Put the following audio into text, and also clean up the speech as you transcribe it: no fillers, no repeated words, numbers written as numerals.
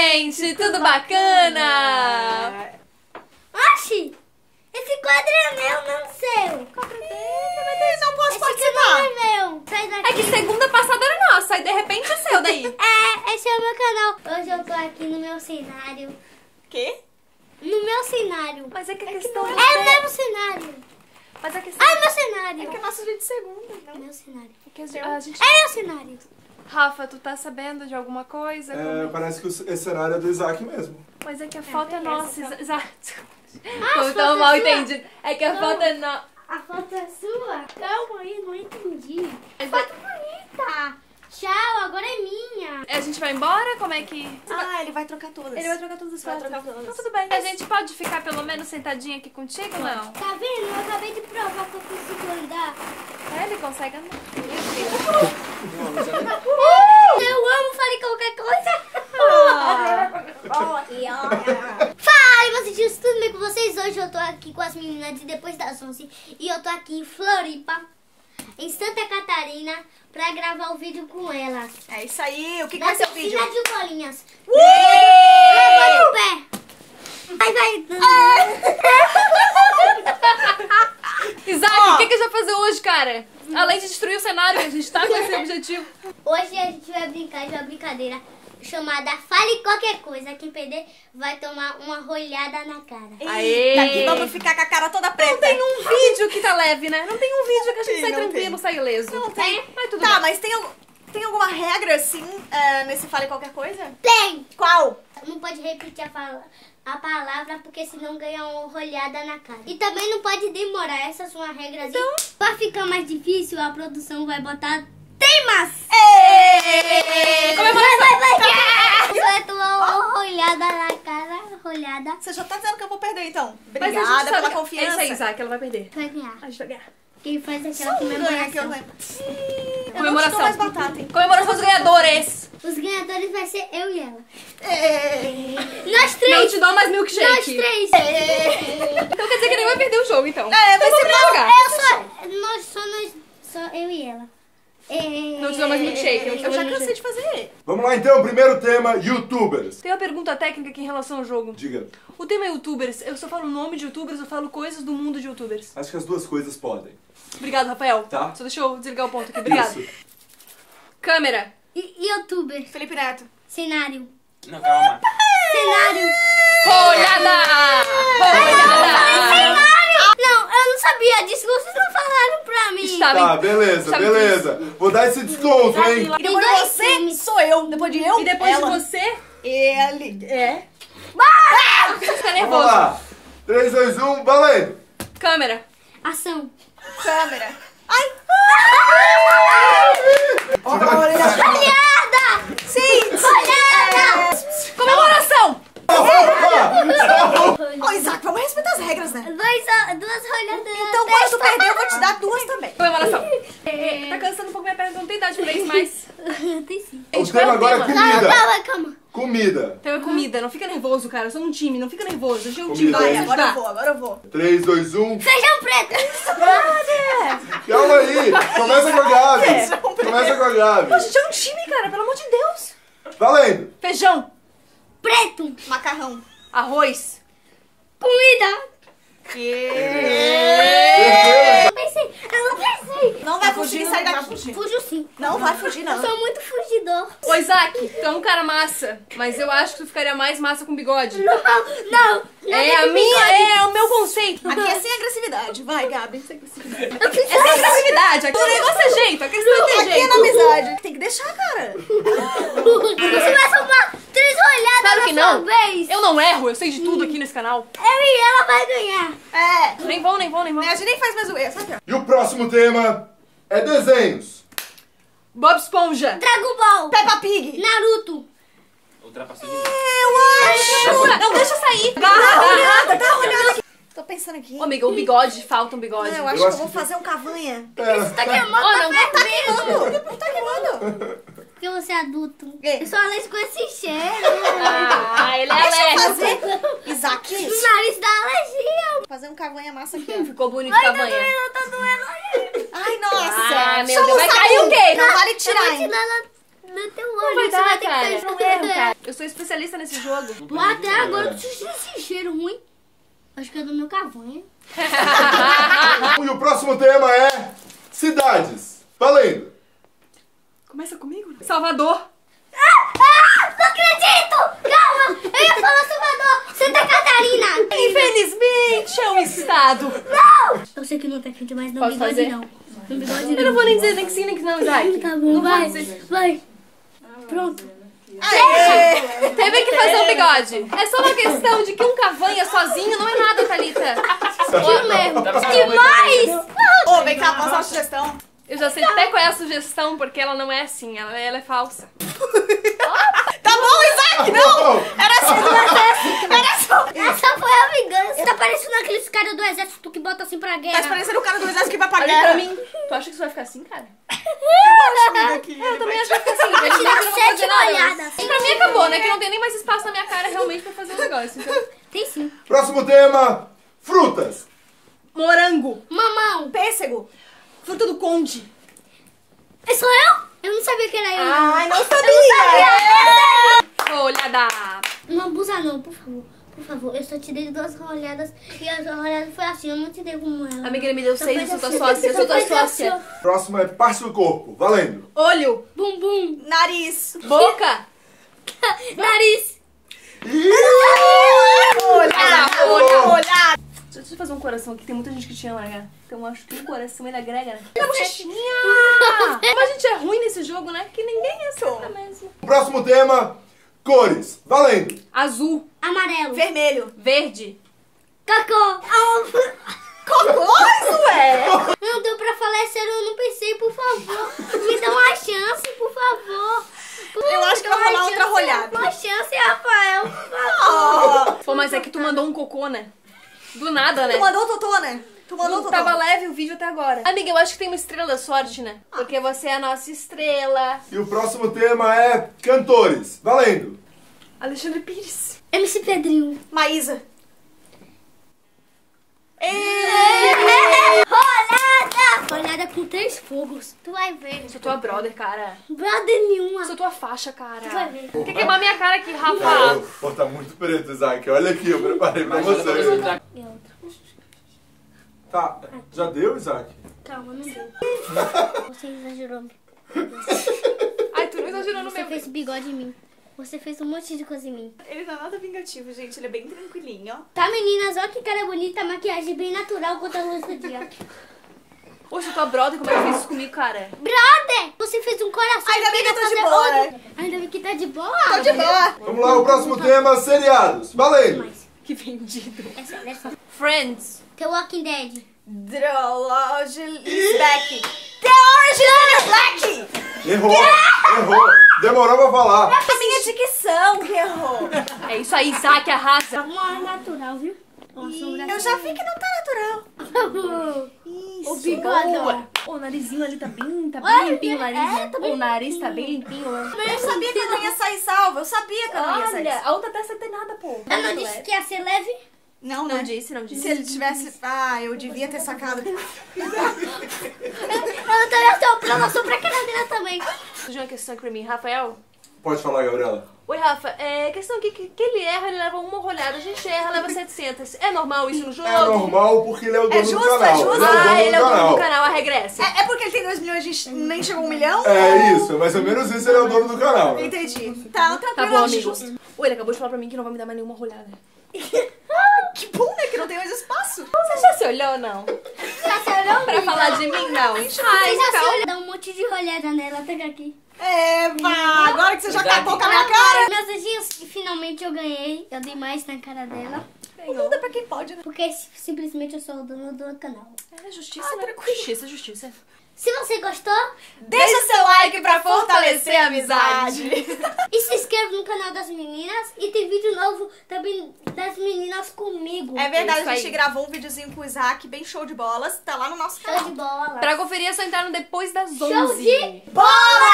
gente? Tudo bacana? Oxi! Esse quadro é meu, não seu. Quadro dele, não posso Esse participar. aqui não é meu. Sai daqui. É que segunda passada era nossa, aí de repente é seu daí. É, esse é o meu canal. Hoje eu tô aqui no meu cenário. Quê? No meu cenário. Mas é que a questão... É o mesmo cenário. Mas a questão... Ah, é meu cenário. É que é nosso vídeo de segunda, É não? meu cenário. É que a gente... É meu cenário. Rafa, tu tá sabendo de alguma coisa? Parece que esse cenário é do Isaac mesmo. Mas é que a foto é nossa, exato. a Tô foto tão é mal sua? entendido. É que a foto é nossa. A foto é sua? Calma aí, não entendi. Foto bonita. Tchau, agora é minha. A gente vai embora? Como é que... Ah, ele vai trocar todas. Ele vai trocar todas as Vai fotos. trocar todas. Então tudo bem. A gente pode ficar pelo menos sentadinha aqui contigo ou não? Tá vendo? Eu acabei de provar que eu consigo andar. É, ele consegue andar. Eu amo, falei qualquer coisa. Ah. Fala, meus tios, tudo bem com vocês? Hoje eu tô aqui com as meninas de Depois das 11 e eu tô aqui em Floripa, em Santa Catarina, pra gravar o vídeo com elas. É isso aí. O que Da vai ser o vídeo? piscina de bolinhas. Levanta o pé. Vai. Isaac, o que a gente vai fazer hoje, cara? Além de destruir o cenário, a gente tá com esse objetivo. Hoje a gente vai brincar de uma brincadeira chamada Fale Qualquer Coisa. Quem perder vai tomar uma rolhada na cara. Aê! Daqui vamos ficar com a cara toda preta. Não tem um vídeo que tá leve, né? Não tem um vídeo que a gente Sim, sai não tranquilo, tem. sai ileso. Não tem. Mas tudo Tá, bem. mas tem alguma regra, assim, nesse Fale Qualquer Coisa? Tem! Qual? Não pode repetir a palavra porque senão ganha uma rolhada na cara. E também não pode demorar. Essas são as regras. Então, pra ficar mais difícil, a produção vai botar temas. Você vai tomar uma rolhada na cara. Rolhada. Você já tá dizendo que eu vou perder, então. Mas a gente Obrigada sabe pela que- confiança. É isso aí, Isaac, ela vai perder. Vai ganhar. A gente vai ganhar. Quem faz aquela Só um ganha que eu comemoração. lembro. Comemoração. Eu não te dou mais batata, hein? Comemoração dos ganhadores. Os ganhadores vai ser eu e ela. Ei. Nós Não três. te dou mais milkshake. Nós três. Então quer dizer que ele vai perder o jogo, então. É, vai ser Vamos jogar. Só eu e ela. Não te dou mais milkshake. Eu já cansei de fazer. Vamos lá então, primeiro tema, youtubers. Tem uma pergunta técnica aqui em relação ao jogo. Diga, O tema é youtubers. Eu só falo o nome de youtubers, eu falo coisas do mundo de youtubers. acho que as duas coisas podem. Obrigado, Rafael. Tá. Só deixa eu desligar o ponto aqui. Obrigado. Isso. Câmera. Youtuber. Felipe Neto. Cenário. Não, calma. Cenário. Olhada! Olhada! Não, eu não sabia disso. Vocês não falaram pra mim. Está Tá, bem. beleza, Sabe beleza. Vou dar esse desconto, hein? E depois Tem de dois você, filmes. sou eu. Depois de eu, E depois ela. de você, Ele. É. você fica Vamos nervoso. lá. 3, 2, 1, valendo. Câmera. Ação. Câmera. Ai. Olhada. Sim. Olhada. Comemoração. Ô, Isaac, vamos respeitar as regras, né? Duas olhadas. Então, quando tu perder, eu vou te dar duas também. Comemoração. Tá cansando um pouco minha perna, não tem idade pra isso mais. Tem sim. O tema agora é comida. Calma. Comida. Então é comida, não fica nervoso, cara. Eu sou um time, não fica nervoso. A gente é um time. Comida, Vai, hein? Agora eu vou. 3, 2, 1. Feijão preto. Calma aí. Começa com a Gabi. Começa com a A Gabi. gente é um time, cara, pelo amor de Deus. Valendo. Feijão, Preto. Macarrão. arroz, Comida. Certeza. Eu não pensei. Não vai fugir, sai daqui. Fujo sim. Não vai fugir, Eu não. sou muito fugidor. Ô, Isaac, tu é um cara massa, mas eu acho que tu ficaria mais massa com bigode. Não. É a minha, é o meu conceito. Aqui é sem agressividade. Vai, Gabi. Sem agressividade. Eu fiz É sem agressividade, aqui o negócio é jeito, a questão é ter Aqui é jeito. na amizade. Tem que deixar, cara. Você vai tomar 3 olhadas Claro que na não. sua vez. Eu não erro, eu sei de tudo aqui nesse canal. Eu e ela vai ganhar. É. Nem vão. A gente nem faz mais zoeira, sabe? E o próximo tema é desenhos. Bob Esponja. Dragon Ball. Peppa Pig. Naruto. Ultrapassou de novo. Eu acho. Não, deixa sair. Tá olhando aqui. Tô pensando aqui. Ô, amiga, o bigode, falta um bigode. Eu acho que eu vou fazer um cavanha. Tá queimando Ó, não, tá Queimando. Não tá queimando. Porque você é adulto. É. Eu sou alérgico com esse cheiro. Ah, ele é Deixa eu alérgico. fazer. Isaac. O nariz dá alergia. Fazer um cavanha massa aqui, ó. Ficou bonito Ai, cavanha. tá doendo. Ai, nossa. Ah, meu Chama Deus, vai SAMU. cair o quê? Não vale Eu tirar, vou hein? tirar no teu olho. Não vai você dar, ter que cara. ter Não erro, cara. Eu sou especialista nesse jogo. Pô, até agora eu tô sentindo esse cheiro ruim. Acho que é do meu cavanha. E o próximo tema é cidades. Valendo. Começa comigo? Salvador. Não acredito! Calma! Eu ia falar Salvador! Santa Catarina! Infelizmente é um estado. Não! Eu sei que não tá quente, mas não Posso bigode fazer? não. Não bigode Eu não vou nem dizer nem que sim, nem que não, Isaac. Tá bom, Não vai. vou dizer. Vai. Pronto. Teve que fazer um bigode. É só uma questão de que um cavanha sozinho não é nada, Thalita. Ô, mesmo. Demais! Ô, vem cá, posso dar uma sugestão? Eu já sei até qual é a sugestão, porque ela não é assim, ela é falsa. Tá bom, Isaac, não! Era assim do exército! Era só! Essa foi a vingança. Tá parecendo aqueles caras do exército que botam assim pra Tá guerra. parecendo o cara do exército que vai pra Olha guerra. pra mim. Tu acha que isso vai ficar assim, cara? Eu também acho que vai ficar assim. Vou te dar 7 olhadas. Pra mim acabou, né? Que não tem nem mais espaço na minha cara realmente pra fazer um negócio. Então... Tem sim. Próximo tema, frutas. Morango. Mamão. Pêssego. Fruta do conde. É só eu? Eu não sabia que era eu. Ai, não Eu sabia! não sabia. Olhada. Não abusa não, por favor. Por favor, eu só te dei 2 olhadas e a olhada foi assim, eu não te dei como ela. Amiga, ele me deu Só 6, faz eu sou assim. tua sócia, eu sou tua Só faz sócia. assim, Próximo é parte do corpo. Valendo. Olho. Bumbum. Nariz. Boca. Nariz. Olhada. Deixa eu fazer um coração aqui, tem muita gente que te ama, né? Então eu acho que o coração ele agrega, né? Tá Como a gente é ruim nesse jogo, né? Que ninguém acerta mesmo. Próximo tema, cores. Valendo. Azul. Amarelo. Vermelho. Verde. Cocô. Cocô, ué! Não deu pra falar sério, eu não pensei, por favor. Me dá uma chance, por favor. Eu acho que eu vou rolar outra rolhada. Uma chance, Rafael, por favor. Pô, mas é que tu mandou um cocô, né? Do nada, né? Tu mandou o Totô, né? Tu mandou o Totô. Tava leve o vídeo até agora. Amiga, eu acho que tem uma estrela da sorte, né? Porque você é a nossa estrela. E o próximo tema é cantores. Valendo. Alexandre Pires. MC Pedrinho. Maísa. Rolada! Rolada com 3 fogos. Tu vai ver. Eu sou tua brother, cara. Brother nenhuma. Eu sou tua faixa, cara. Tu vai ver. Quer queimar minha cara aqui, Rafa? Cara, pô, tá muito preto, Isaac. Olha aqui, eu preparei pra você. E outra. Tá, já deu, Isaac? Calma, não deu. Você exagerou. Ai, tu não exagerou no Você meu. fez bigode em mim. Você fez um monte de coisa em mim. Ele não é nada vingativo, gente. Ele é bem tranquilinho, ó. Tá, meninas? Olha que cara bonita, maquiagem bem natural contra a luz do dia. Poxa, tua brother, como é que fez isso comigo, cara? Brother! Você fez um coração. Ainda bem que eu tô de fazer boa, outro. né? Ainda bem que tá de boa. Tô de boa. Vamos lá, o próximo tema, seriados. Valendo. Mas, Que vendido. é sério, é sério. Friends. The Walking Dead. The Origin is back. The Origin is black. Errou. Demorou pra falar. A minha dicção que errou. É isso aí, Isaac, arrasa. Uma natural, viu? Uma sombra Eu já vi que não tá natural. O bigode. O narizinho ali tá bem Ai, limpinho o nariz. é, né? tá bem O nariz tá bem limpinho, né? Eu sabia que eu não ia sair salva. Eu sabia que eu não ia sair Olha, salva. a outra testa tem nada, pô. Eu não disse que ia ser leve? Não, Não né? disse, não disse. Se ele tivesse... Ah, eu devia ter sacado. Eu também assopro a cara dela também. Surgiu uma questão aqui pra mim. Rafael? Pode falar, Gabriela. Oi, Rafa. É questão aqui que ele erra, ele leva uma rolhada. A gente erra, leva 700. É normal isso no jogo? É normal porque ele é o dono justo, do canal. é justo. Ele é o dono do canal. canal, a regra é essa. É porque ele tem 2 milhões, a gente nem chegou a 1 milhão? É isso, mais ou menos isso, ele é o dono do canal. Né? Entendi. Tá, Tá tranquilo, bom, acho amigo. justo. Oi, ele acabou de falar pra mim que não vai me dar mais nenhuma rolhada. Que bom, né? Que não tem mais espaço. Você já se olhou ou não? Já se olhou? Pra falar de mim, não. Ai, já se olhou? Dá um monte de rolhada nela, pega aqui. Eva, agora que você já acabou com a minha cara. Meus anjinhos, finalmente eu ganhei. Eu dei mais na cara dela. Não dá pra quem pode, né? Porque simplesmente eu sou o dono do canal. É justiça, né? Justiça, justiça. Se você gostou, Deixa seu like pra fortalecer a amizade. e se inscreva no canal das meninas. E tem vídeo novo também das meninas comigo. É verdade, isso a gente aí. gravou um videozinho com o Isaac, bem show de bolas. Tá lá no nosso Show canal. de bola. Pra conferir é só entrar no depois das 11. Show de Bola!